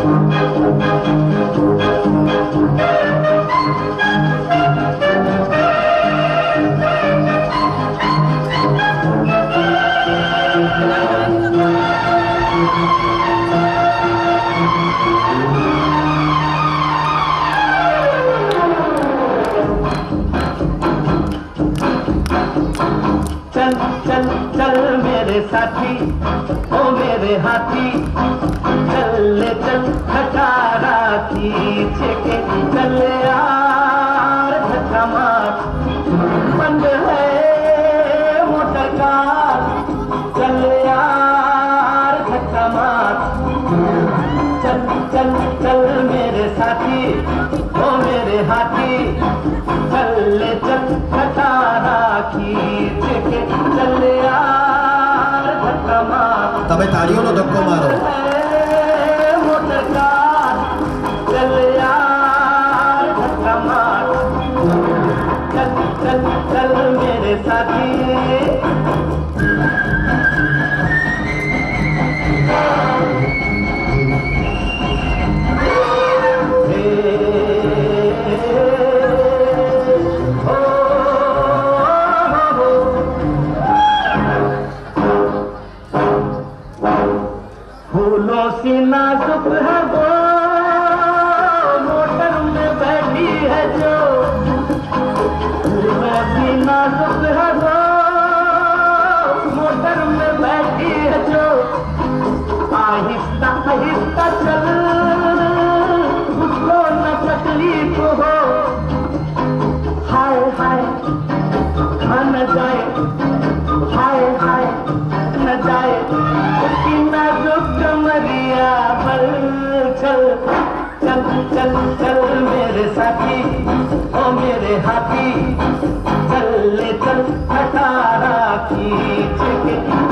चल चल चल मेरे साथी, ओ मेरे हाथी, चल ले चल खटारा खींच के, चल यार धक्का मार, बंद है मोटर कार, चल यार धक्का मार। चल चल चल मेरे साथी, ओ मेरे हाथी, चल ले चल खटारा खींच के, चल यार धक्का मार। तबे ताड़ीओनो धक्को मारो। मोटर कार, चल यार धक्का मार। चल चल चल मेरे साथी। फूलों सी नाजुक है वो, मोटर में बैठी है जो, फूलों सी नाजुक है वो, मोटर में बैठी है जो, आहिस्ता आहिस्ता चल, उसको न तकलीफ हो, हाय हाय खा न जाए, हाय हाय न जाए उसकी नाजुक कमरिया पर। चल चल चल चल मेरे साथी, ओ मेरे हाथी, चल ले चल खटारा खींच के,